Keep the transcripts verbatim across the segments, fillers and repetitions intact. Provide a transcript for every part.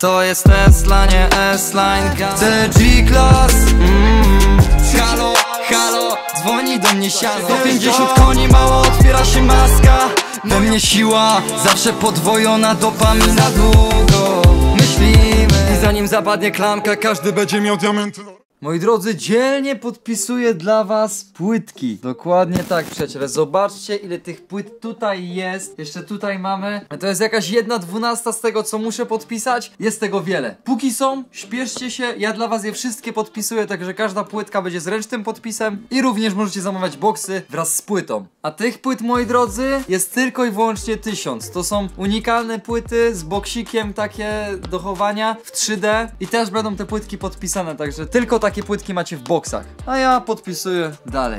To jest Tesla, nie S-Line, C G-Class. mm, Halo, halo, dzwoni do mnie siano. sto pięćdziesiąt koni, mało otwiera się maska. We mnie siła, zawsze podwojona, dopamina długo myślimy. I zanim zapadnie klamka, każdy będzie miał diamenty. Moi drodzy, dzielnie podpisuję dla was płytki. Dokładnie tak, przyjaciele. Zobaczcie, ile tych płyt tutaj jest. Jeszcze tutaj mamy. To jest jakaś jedna dwunasta z tego, co muszę podpisać. Jest tego wiele. Póki są, śpieszcie się. Ja dla was je wszystkie podpisuję, także każda płytka będzie z ręcznym podpisem. I również możecie zamawiać boksy wraz z płytą. A tych płyt, moi drodzy, jest tylko i wyłącznie tysiąc. To są unikalne płyty z boksikiem, takie do chowania w trzy D. I też będą te płytki podpisane, także tylko takie Takie płytki macie w boksach. A ja podpisuję dalej.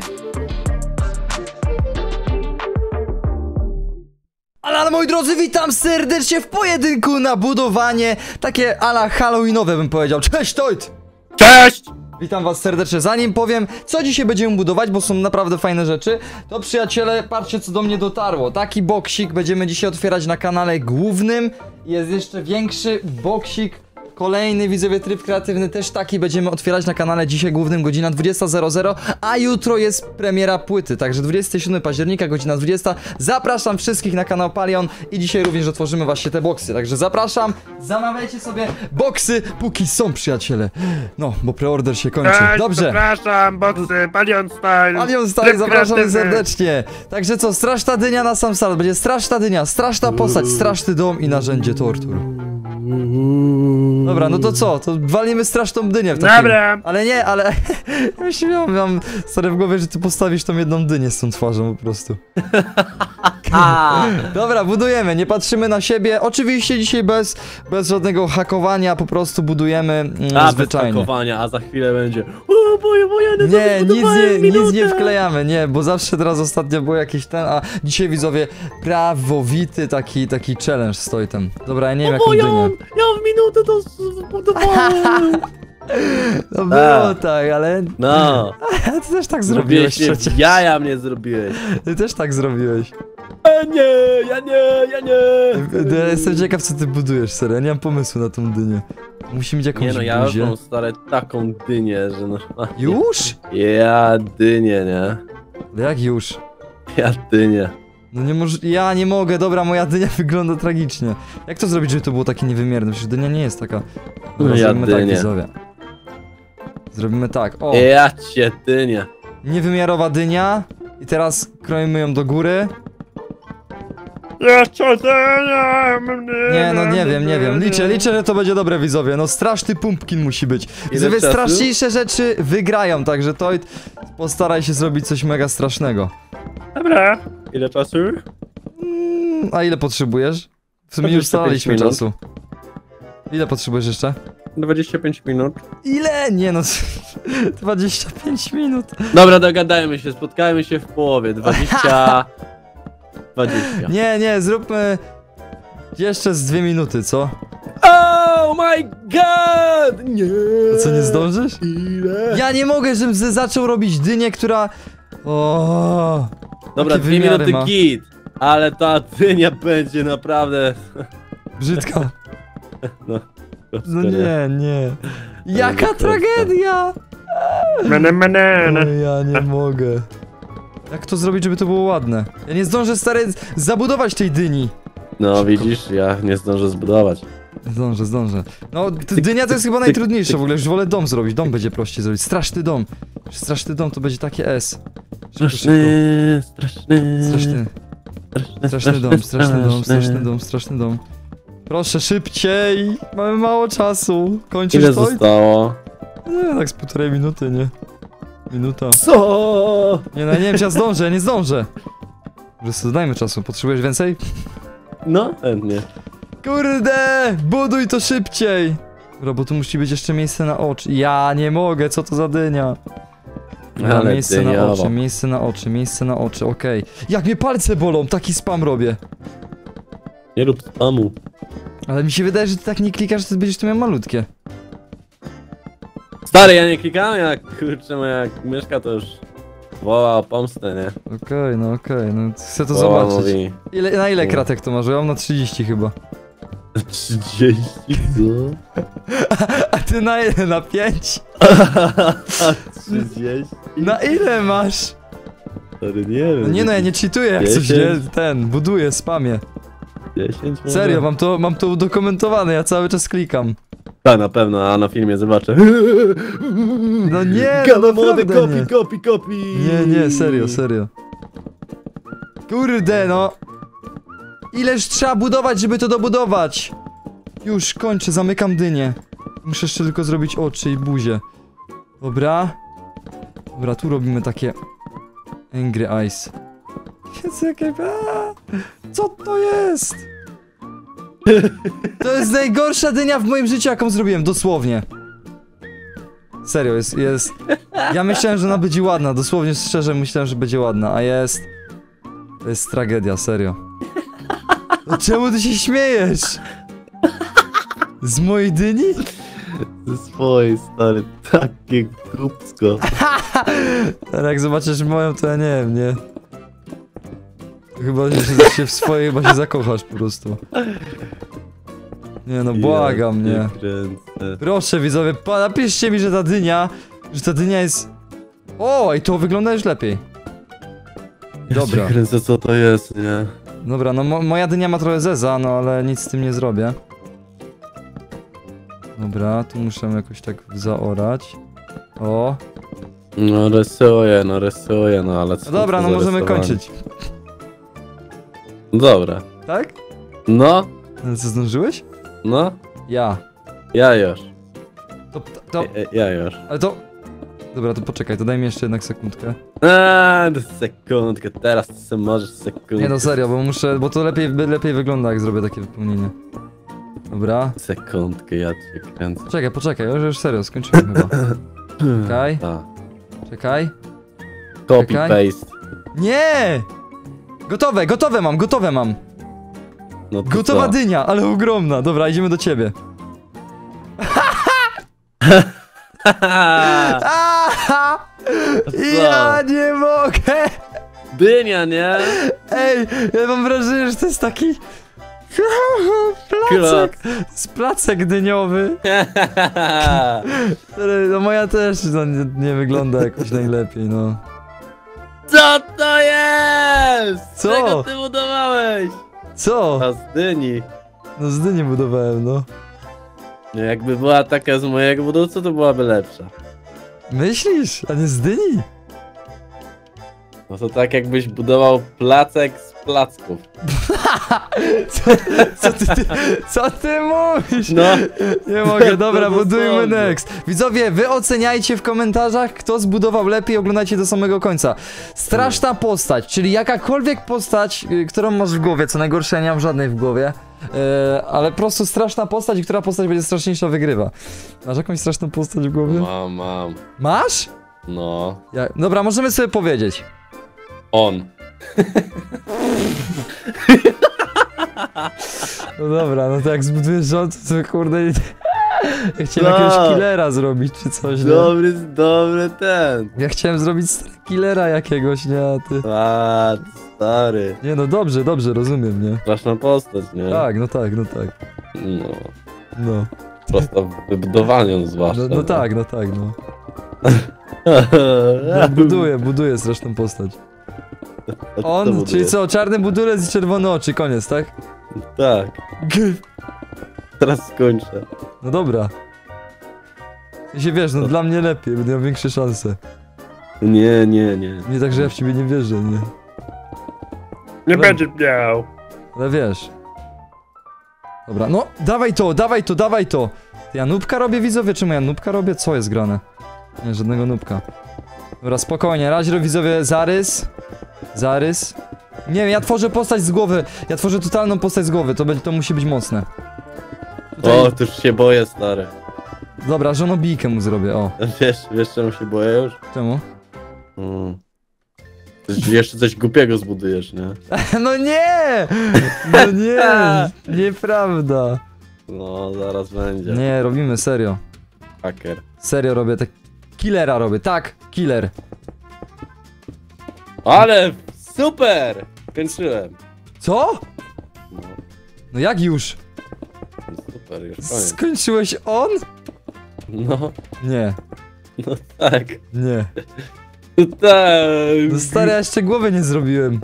Ale, ale moi drodzy, witam serdecznie w pojedynku na budowanie. Takie ala halloweenowe bym powiedział. Cześć, Tojt! Cześć! Witam was serdecznie. Zanim powiem, co dzisiaj będziemy budować, bo są naprawdę fajne rzeczy, to przyjaciele, patrzcie, co do mnie dotarło. Taki boksik będziemy dzisiaj otwierać na kanale głównym. Jest jeszcze większy boksik. Kolejny, widzowie, tryb kreatywny, też taki będziemy otwierać na kanale dzisiaj głównym, godzina dwudziesta zero zero, a jutro jest premiera płyty, także dwudziestego siódmego października, godzina dwudziesta. Zapraszam wszystkich na kanał Palion i dzisiaj również otworzymy właśnie te boksy, także zapraszam, zamawiajcie sobie boksy, póki są, przyjaciele. No, bo preorder się kończy. Cześć, dobrze. Zapraszam, boksy, Palion Style. Palion Style, zapraszam serdecznie. Także co, straszna dynia na sam start, będzie straszna dynia, straszna postać, straszny dom i narzędzie tortur. Dobra, no to co? To walimy straszną dynię w takim... Dobra. Ale nie, ale... Ja myślę, miałem, miałem stary w głowie, że ty postawisz tą jedną dynię z tą twarzą po prostu. Dobra, budujemy, nie patrzymy na siebie. Oczywiście dzisiaj bez, bez żadnego hakowania, po prostu budujemy mm, A, zwyczajnie. bez hakowania, a za chwilę będzie... O, boję, boję, Nie, nic nie, nic nie wklejamy, nie, bo zawsze teraz ostatnio był jakiś ten, a dzisiaj, widzowie, prawowity taki, taki challenge stoi tam. Dobra, ja nie wiem, jaką dynię. Ja w minutę to zbudowałem. No było tak, ale... No. Ty też tak zrobiłeś Zrobiłeś przecież. jaja mnie zrobiłeś. Ty też tak zrobiłeś. E, nie, ja nie, ja nie. Ja jestem ciekaw, co ty budujesz, serio, ja nie mam pomysłu na tą dynię. Musi mieć jakąś Nie no, ja buzię. mam stare taką dynię, że no... Już? Ja dynię, nie? Jak już? Ja dynię. No nie może... Ja nie mogę, dobra, moja dynia wygląda tragicznie. Jak to zrobić, żeby to było takie niewymierne? Przecież dynia nie jest taka... Dobra, Ja zrobimy tak, dynię. widzowie. Zrobimy tak, o! Ja cię dynię. Niewymiarowa dynia. I teraz kroimy ją do góry. Jeszcze dynię. Nie, no nie wiem, nie wiem. Liczę, liczę, że to będzie dobre, widzowie. No straszny pumpkin musi być. Widzowie, czasu? straszniejsze rzeczy wygrają, także to postaraj się zrobić coś mega strasznego. Dobra. Ile czasu? Mm, a ile potrzebujesz? W sumie już dwadzieścia pięć ustaliliśmy minut. czasu. Ile potrzebujesz jeszcze? dwadzieścia pięć minut. Ile? Nie no, dwadzieścia pięć minut. Dobra, dogadajmy się, spotkajmy się w połowie. dwadzieścia... dwadzieścia. Nie, nie, zróbmy jeszcze z dwie minuty, co? Oh my god! Nie! A co, nie zdążysz? Ile? Ja nie mogę, żebym z- zaczął robić dynię, która... O. Dobra, Jakie dwie wymiary minuty ma? git. Ale ta dynia będzie naprawdę... Brzydka. No, No nie, nie. Jaka prosto. tragedia! Mene, mene, O, ja nie mogę. Jak to zrobić, żeby to było ładne? Ja nie zdążę, stary, z- zabudować tej dyni. No widzisz, ja nie zdążę zbudować. Zdążę, zdążę. No, t- dynia to jest chyba najtrudniejsze w ogóle, już wolę dom zrobić. Dom będzie prościej zrobić. Straszny dom. Straszny dom to będzie takie S. Szybko, szybko. Straszny, straszny, Straszny. Straszny dom, straszny dom, straszny dom, straszny dom. Proszę, szybciej! Mamy mało czasu. Kończysz Ile to? zostało? Nie, tak z półtorej minuty, nie? Minuta. Co? Nie, no nie wiem, czy ja zdążę, ja nie zdążę. Może dajmy czasu, potrzebujesz więcej? No, chętnie. Kurde! Buduj to szybciej! Dobra, bo tu musi być jeszcze miejsce na oczy. Ja nie mogę, co to za dynia? Dobra, Ale miejsce na dyniowo. oczy, miejsce na oczy, miejsce na oczy, okej. Jak mnie palce bolą, taki spam robię. Nie rób spamu. Ale mi się wydaje, że ty tak nie klikasz, że ty będziesz tu miał malutkie. Stary, ja nie klikałem, jak kurczę, moja myszka to już woła o pomstę, nie? Okej, okay, no okej, okay, no chcę to Woła, zobaczyć. mówi. Ile, na ile Nie. kratek to masz? Ja mam na trzydzieści chyba. trzydzieści, co? A ty na ile? Na pięć? trzydzieści? Na ile masz? Stary, nie wiem. No nie no, ja nie cheatuję jak coś, nie? dziesięć? Ten, buduję, spamię. dziesięć może? Serio, mam to, mam to udokumentowane, ja cały czas klikam. Tak, na pewno, a na filmie zobaczę. No nie, Gada no młody, naprawdę nie. kopi, kopi, kopi. Nie, nie, serio, serio. Kurde, no. Ileż trzeba budować, żeby to dobudować? Już, kończę, zamykam dynię. Muszę jeszcze tylko zrobić oczy i buzię. Dobra. Dobra, tu robimy takie... Angry Eyes. Jezu, jakie... Aaa! Co to jest? To jest najgorsza dynia w moim życiu, jaką zrobiłem, dosłownie. Serio, jest, jest... Ja myślałem, że ona będzie ładna, dosłownie szczerze myślałem, że będzie ładna, a jest... To jest tragedia, serio. No czemu ty się śmiejesz? Z mojej dyni? Ze swojej, stary, takie głupsko. Ale jak zobaczysz moją, to ja nie wiem, nie? Chyba się, się w swojej chyba się zakochasz po prostu. Nie no, błagam, Ja nie. kręcę. Proszę widzowie, pa- napiszcie mi, że ta dynia, że ta dynia jest... O, i to wygląda już lepiej. Dobra. Ja się kręcę, co to jest, nie? Dobra, no mo moja dynia ma trochę zeza, no ale nic z tym nie zrobię. Dobra, tu muszę jakoś tak zaorać. O. No rysuję, no rysuję, no ale co No dobra, to no za możemy rysowanie? kończyć. Dobra. Tak? No, No co, zdążyłeś? no, Ja. ja już. To, to, Ja, ja już. ale to... Dobra, to poczekaj, to daj mi jeszcze jednak sekundkę. Eee, sekundkę, teraz ty sobie możesz sekundkę. Nie no serio, bo muszę, bo to lepiej, lepiej wygląda jak zrobię takie wypełnienie. Dobra. Sekundkę, ja cię kręcę. Czekaj, poczekaj, już, już serio, skończyłem chyba. Czekaj, Tak. czekaj. Copy, Czekaj. paste. Nie! Gotowe, gotowe mam, gotowe mam. No to Gotowa co? dynia, ale ogromna. Dobra, idziemy do ciebie. Aha! Ja nie mogę! Dynia, nie? Ej, ja mam wrażenie, że to jest taki... Placek! Z placek dyniowy. Który, no moja też no, nie, nie wygląda jakoś najlepiej, no. Co to jest? Co? Czego ty budowałeś? Co? A z dyni. No z dyni budowałem, no. No jakby była taka z mojego budowcy, to byłaby lepsza. Myślisz? A nie z dyni? No to tak jakbyś budował placek z placków. Co, co, ty, ty, co ty mówisz? No. Nie mogę, dobra, No budujmy dosłownie. next. Widzowie, wy oceniajcie w komentarzach, kto zbudował lepiej, oglądajcie do samego końca. Straszna postać, czyli jakakolwiek postać, y, którą masz w głowie, co najgorsze, ja nie mam żadnej w głowie. y, ale po prostu straszna postać i która postać będzie straszniejsza, wygrywa. Masz jakąś straszną postać w głowie? Mam, mam. Masz? No. Ja, dobra, możemy sobie powiedzieć. On. No dobra, no to jak zbudujesz rząd, to kurde... Ja chciałem No. jakiegoś killera zrobić, czy coś, nie? Dobry, dobry ten. Ja chciałem zrobić killera jakiegoś, nie? A ty... A, stary. Nie no, dobrze, dobrze, rozumiem, nie? Straszna postać, nie? Tak, no tak, no tak. No. No, Prosta w wybudowaniu zwłaszcza. no, no tak, no tak, no. no. no buduję, buduję straszną postać. A co On, budujesz? czyli co, czarny budulec i czerwone oczy, koniec, tak? Tak. Teraz skończę. No dobra. I się wiesz, no dla mnie lepiej, będę miał większe szanse. Nie, nie, nie. Nie tak, że ja w ciebie nie wierzę, nie? Nie Ale- będziesz miał. Ale wiesz. Dobra, no, dawaj to, dawaj to, dawaj to. Ja nubka robię, widzowie, czemu ja nubka robię? Co jest grane? Nie, żadnego nubka. Dobra, spokojnie, razie widzowie, zarys. Zarys. Nie wiem, ja tworzę postać z głowy. Ja tworzę totalną postać z głowy, to, będzie, to musi być mocne. Tutaj... O, to już się boję, stary. Dobra, żonobijkę mu zrobię, o. Wiesz, wiesz czemu się boję już? Czemu? Mm. Coś, jeszcze coś głupiego zbudujesz, nie? No nie! No nie! Nieprawda. No, zaraz będzie. Nie, robimy serio. Haker. Serio robię, tak. Killera robię, tak, killer. Ale super! Kończyłem. Co? No. No jak już? super, już koniec. Skończyłeś on? No, Nie, no tak. nie. No tak. No stary, ja jeszcze głowy nie zrobiłem.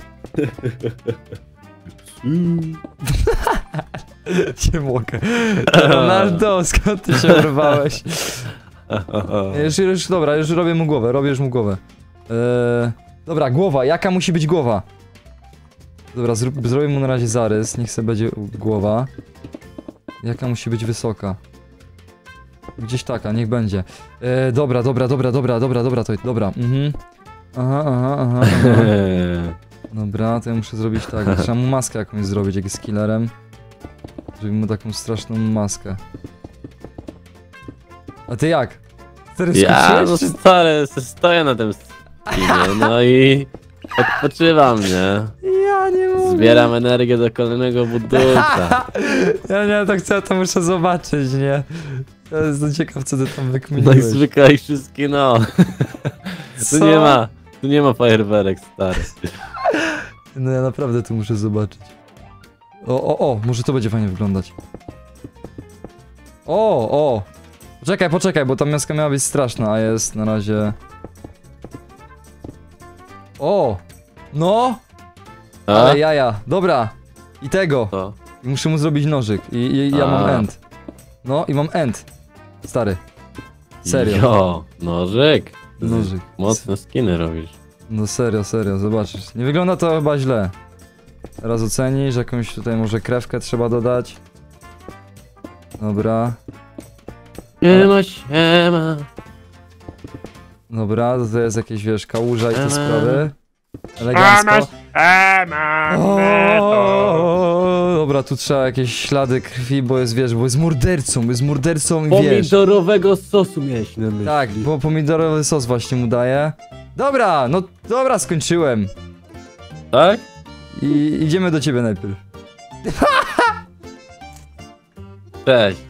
Nie mogę. Ronaldo, skąd ty się urwałeś? Już, już, dobra, już robię mu głowę, robię już mu głowę. Eee, dobra, głowa, jaka musi być głowa? Dobra, zrób, zrobię mu na razie zarys, niech sobie będzie głowa. Jaka musi być wysoka? Gdzieś taka, niech będzie. Eee, dobra, dobra, dobra, dobra, dobra, dobra, to dobra, mhm. Aha, aha, aha, aha. Dobra, to ja muszę zrobić tak, trzeba mu maskę jakąś zrobić, jak jest killerem. Żeby mu taką straszną maskę. A ty jak? Stary, Ja, no czy... stary, stoję na tym skinie, no i odpoczywam, nie? Ja nie mogę. Zbieram energię do kolejnego budulca. Ja nie, tak chcę, to muszę zobaczyć, nie? Ja jestem ciekaw, co ty tam No i wykminiłeś. zwykle i wszystkie, no. Co? Tu nie ma, tu nie ma fajerwerek, stary. No ja naprawdę tu muszę zobaczyć. O, o, o, może to będzie fajnie wyglądać. O, o. Poczekaj, poczekaj, bo ta miaska miała być straszna, a jest na razie... O! No! A? Ale jaja, dobra. I tego. To. Muszę mu zrobić nożyk. I, i ja mam A. end. No i mam end. Stary. Serio. Jo, nożyk. Nożyk. Mocne skiny robisz. No serio, serio, zobaczysz. Nie wygląda to chyba źle. Teraz ocenisz, jakąś tutaj może krewkę trzeba dodać. Dobra. Siema, siema. Dobra, to jest jakieś, wiesz, kałuża i te Siema. sprawy. Elegancko. O, dobra, tu trzeba jakieś ślady krwi, bo jest, wiesz, bo jest mordercą, jest mordercą i wiesz. Pomidorowego sosu miałeś na myśli. Tak, bo pomidorowy sos właśnie mu daje. Dobra, no dobra, skończyłem. Tak? I idziemy do ciebie najpierw. Cześć.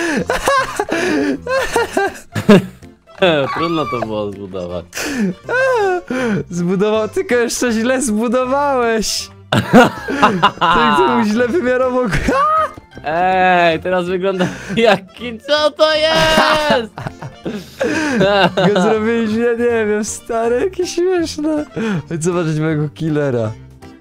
Trudno to było zbudować. Zbudował, tylko jeszcze źle zbudowałeś. Ty tu źle wymiarowo. Ej, teraz wygląda jaki... Co to jest? Go zrobiłeś, ja nie wiem, stary, jakie śmieszne. Chodź zobaczyć mojego killera.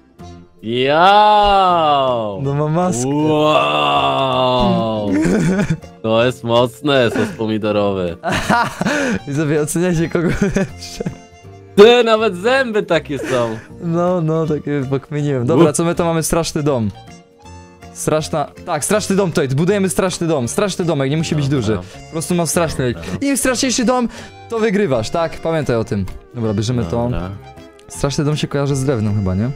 Yo! No ma maskę. Wow! To jest mocne, sos pomidorowy. I sobie oceniajcie, kogo lepsze. Ty, nawet zęby takie są. No, no, takie pokminiłem. Dobra, co my to mamy? Straszny dom. Straszna... Tak, straszny dom tutaj, budujemy straszny dom. Straszny domek, nie musi być Dobra. duży. Po prostu mam straszny. Im straszniejszy dom, to wygrywasz, tak? Pamiętaj o tym. Dobra, bierzemy to. Dobra. Straszny dom się kojarzy z drewnem chyba, nie?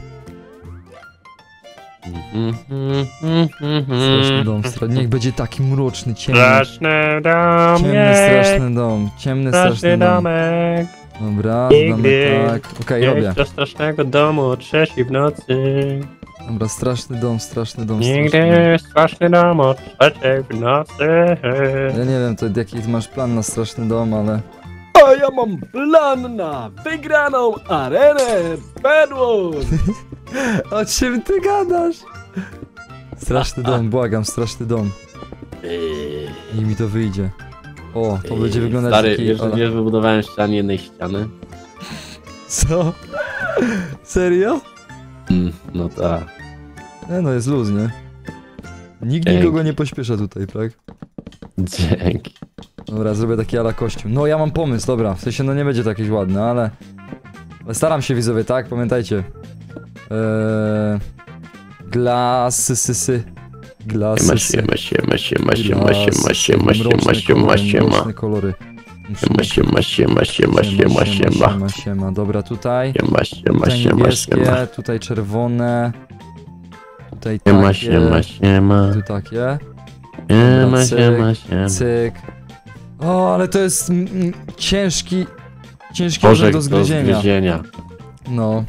Straszny dom, stra... niech będzie taki mroczny, ciemny. Straszny domek, Ciemny, straszny dom. Ciemny, straszny straszny dom. domek. Dobra, Nigdy damy tak. Okej, robię. Jedź do strasznego domu o trzeciej w nocy. Dobra, straszny dom, straszny dom, straszny dom. Nigdy straszny dom o trzeciej w nocy. Ja nie wiem, to jaki ty masz plan na straszny dom, ale... A ja mam plan na wygraną arenę Bedwood! O czym ty gadasz? Straszny dom, błagam, straszny dom. I mi to wyjdzie. O, to będzie wyglądać Stary, taki... wiesz, Ola. wiesz, wybudowałem jeszcze ani jednej ściany? Co? Serio? Mm, no tak. Nie no, jest luz, nie? Nikt Dzięki. nikogo nie pośpiesza tutaj, tak? Dzięki. Dobra, zrobię taki ala kościół. No, ja mam pomysł, dobra. W sensie, no nie będzie to jakieś ładne, ale... ale staram się, widzowie, tak? Pamiętajcie. Eee... Glasy, sy, sy. Glasy, Siema, sy. siema, siema, siema, siema, siema, siema, Mroczne siema, kolory, siema, mroczne kolory. siema, siema, siema, siema, siema, siema, siema, siema. Dobra, tutaj. siema, siema, Tutaj siema, niebieskie, siema, tutaj czerwone. Tutaj siema, takie. siema, siema, Tu takie. siema, cyk, siema, siema. Cyk. O, ale to jest mm, mm, ciężki. Ciężki Bożek do do zgryzienia. zgryzienia. No,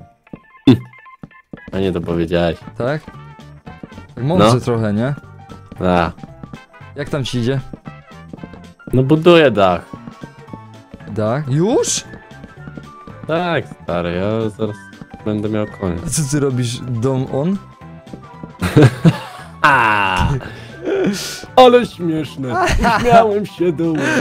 A nie to powiedziałeś. tak? Tak mądrze No. trochę, nie? A, Jak tam ci idzie? no buduję dach. Tak? Już? Tak, stary, ja zaraz będę miał A koniec. co ty robisz? Dom on? A, Ale śmieszne. Śmiałem się do łez.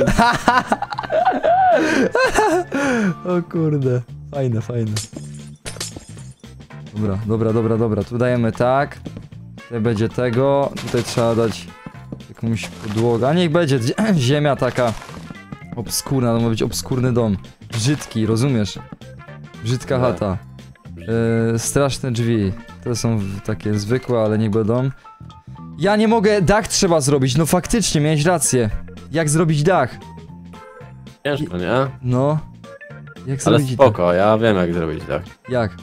O kurde. Fajne, fajne. Dobra, dobra, dobra, dobra. Tu dajemy tak. Tutaj będzie tego. Tutaj trzeba dać jakąś podłogę. A niech będzie ziemia taka obskurna. To ma być obskurny dom. Brzydki, rozumiesz? Brzydka Nie. chata. Yy, straszne drzwi. To są takie zwykłe, ale niech będą. Ja nie mogę, dach trzeba zrobić. No faktycznie, miałeś rację. Jak zrobić dach? Ciężko, nie? No. Jak Ale zrobić spoko, ja wiem jak zrobić tak. dach? Jak?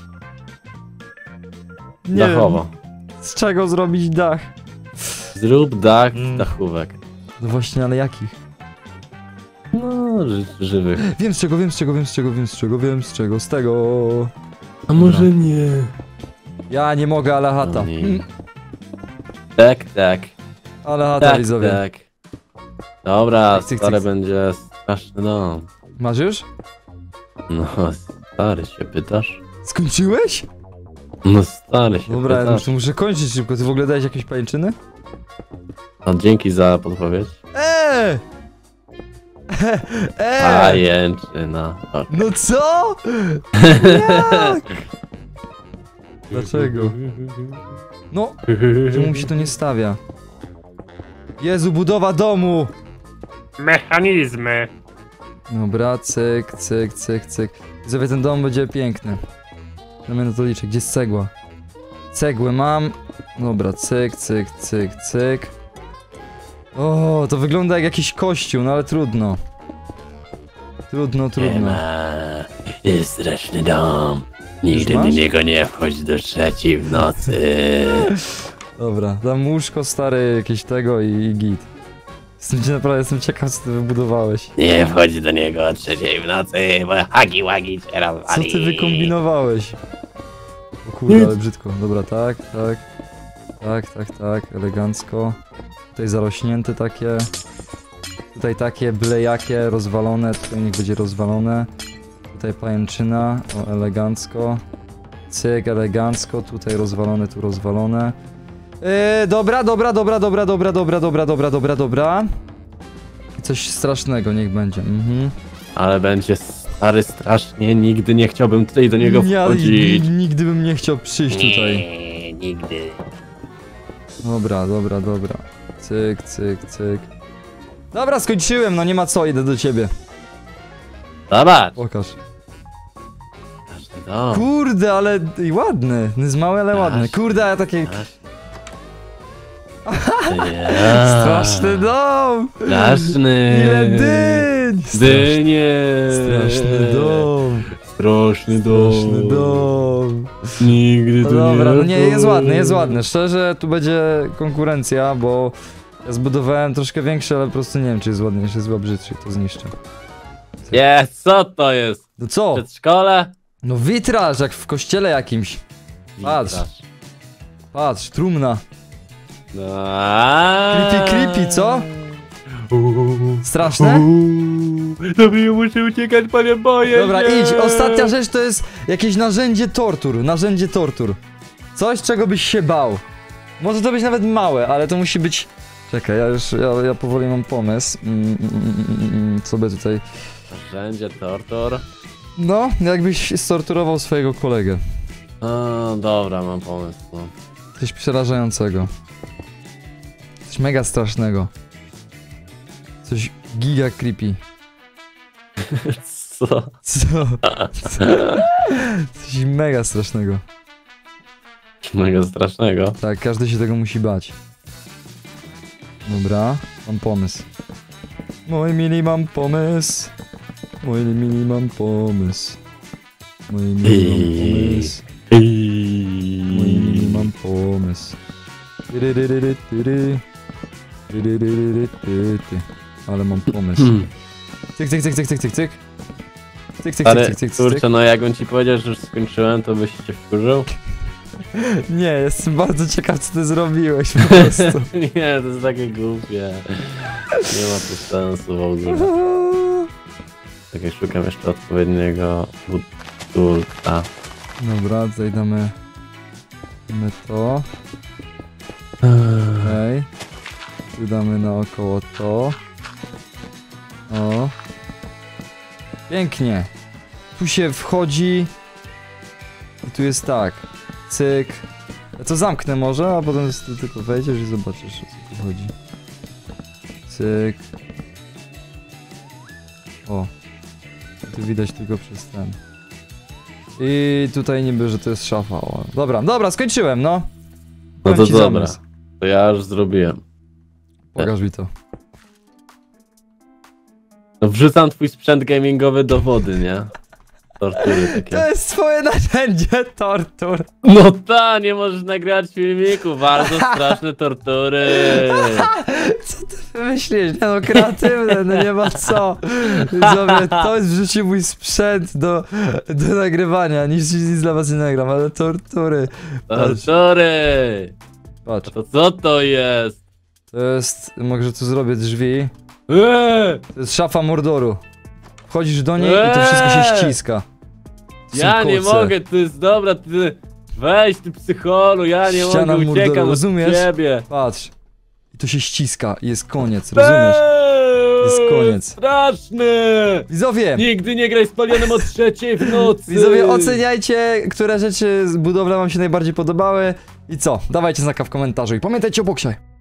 Nie Dachowo. wiem. Z czego zrobić dach? Zrób dach Mm. z dachówek. No właśnie, ale jakich? No, ży żywych. Wiem z czego, wiem z czego, wiem z czego, wiem z czego, wiem z czego, z tego. A może nie? Ja nie mogę, ale chata. No nie. Mm, Tak, tak. ale chata, Tak, widzowie. tak. Dobra, Cyk, cyk, stary cyk. będzie straszny dom. Masz już? No, stary się pytasz? Skończyłeś? No, stary się Dobra, ja pytasz. muszę, muszę kończyć szybko. Ty w ogóle dałeś jakieś pajęczyny? No, dzięki za podpowiedź. Eee! Eee! Pajęczyna. Okay. No co? Jak? Dlaczego? No, czemu mi się to nie stawia? Jezu, budowa domu! Mechanizmy. Dobra, cyk, cyk, cyk, cyk. Widzowie, ten dom będzie piękny. Przynajmniej na to liczę. Gdzie jest cegła? Cegłę mam. Dobra, cyk, cyk, cyk, cyk. O, to wygląda jak jakiś kościół, no ale trudno. Trudno, trudno. Jest straszny dom. Nigdy do masz? niego nie wchodź do trzeciej w nocy. Dobra, dam łóżko stare jakieś tego i, i git. Jestem ci naprawdę, jestem ciekaw, co ty wybudowałeś. Nie wchodź do niego o trzeciej w nocy, bo hagi wagi cię Co rozwali. ty wykombinowałeś? O kurde, ale brzydko. Dobra, tak, tak. Tak, tak, tak, elegancko. Tutaj zarośnięte takie. Tutaj takie blejakie, rozwalone. Tutaj niech będzie rozwalone. Tutaj pajęczyna, o elegancko. Cyk, elegancko. Tutaj rozwalone, tu rozwalone. Yy, dobra, dobra, dobra, dobra, dobra, dobra, dobra, dobra, dobra, dobra. I coś strasznego niech będzie. Mhm. Ale będzie stary strasznie, nigdy nie chciałbym tutaj do niego Ja wchodzić. n- nigdy bym nie chciał przyjść tutaj. Nie, nigdy. Dobra, dobra, dobra. Cyk, cyk, cyk. Dobra, skończyłem, no nie ma co, idę do ciebie. Zobacz. Pokaż. Straszny dom. Kurde, ale i ładny. Jest mały, ale ładny. Kurde, ale takie Ja. straszny dom. Straszny. Ile dyń. Dynie. Straszny dom. Straszny dom. Straszny dom. Nigdy No tu dobra, no nie, jest wchodzę. ładny, jest ładny. Szczerze, tu będzie konkurencja, bo ja zbudowałem troszkę większy, ale po prostu nie wiem, czy jest ładniejszy, jest chyba brzydszy, to zniszczę. Nie, co to jest? No co? Przedszkole? No witraż, jak w kościele jakimś. Patrz. Witraż. Patrz, trumna. Aaaa. Creepy, creepy, co? Uuu. Straszne? Uuu. Dobra, ja muszę uciekać, panie boję Dobra, się. idź. Ostatnia rzecz to jest jakieś narzędzie tortur. Narzędzie tortur. Coś, czego byś się bał. Może to być nawet małe, ale to musi być... Czekaj, ja już, ja, ja powoli mam pomysł. Mm, mm, mm, mm, co by tutaj... Narzędzie tortur. No, jakbyś storturował swojego kolegę. A, dobra, mam pomysł. No. Coś przerażającego. Coś mega strasznego. Coś giga creepy. Co? Co? Co? Coś mega strasznego. Mega strasznego. Tak, każdy się tego musi bać. Dobra, mam pomysł. Mój mili, mam pomysł. Mój mili, mam pomysł. Mój mili, mam pomysł. Mój mili, mam pomysł. Tyryryryry, tyry. Tyryryryry, ty, ty. Ale mam pomysł. Hmm. Cyk, cyk, cyk, cyk, cyk, cyk, cyk. Cyk, cyk, Ale cyk, cyk, cyk, kurczę, cyk. no jakbym ci powiedział, że już skończyłem, to byś się wkurzył? Nie, jestem bardzo ciekaw, co ty zrobiłeś po prostu. Nie, to jest takie głupie. Nie ma tu sensu w ogóle. Tak jak szukam jeszcze odpowiedniego budulka. Dobra, tutaj damy... Damy to. Okej. tu damy naokoło to. O. Pięknie. Tu się wchodzi. I tu jest tak. Cyk. Ja to zamknę może, a potem tu tylko wejdziesz i zobaczysz, o co tu chodzi. Cyk. O. Tu widać tylko przez ten. I tutaj niby, że to jest szafa. O. Dobra, dobra, skończyłem, no. No Powiem to ci dobra. zamysł. To ja już zrobiłem. Pokaż mi to. No wrzucam twój sprzęt gamingowy do wody, nie? Tortury takie. To jest twoje narzędzie tortur. No ta, nie możesz nagrywać filmiku, bardzo straszne tortury. Co ty wymyślisz? Nie no, kreatywne, no nie ma co. Widzowie, to jest w życiu mój sprzęt do, do nagrywania. Nic, nic dla was nie nagram, ale tortury. Patrz, Tortury! patrz. To co to jest? To jest, może tu zrobię drzwi. Eee! To jest szafa Mordoru. Wchodzisz do niej i to wszystko się ściska. Są Ja nie koce. mogę, to jest dobra, ty... Weź ty psycholu, ja nie Ściana mogę, Mordoru, uciekam od rozumiesz? ciebie. Patrz. I to się ściska i jest koniec, rozumiesz? Eee, Jest koniec. Straszny! Widzowie! Nigdy nie graj z palionem o trzeciej w nocy! Widzowie, oceniajcie, które rzeczy z budowla wam się najbardziej podobały. I co? Dawajcie znaka w komentarzu i pamiętajcie o boksie.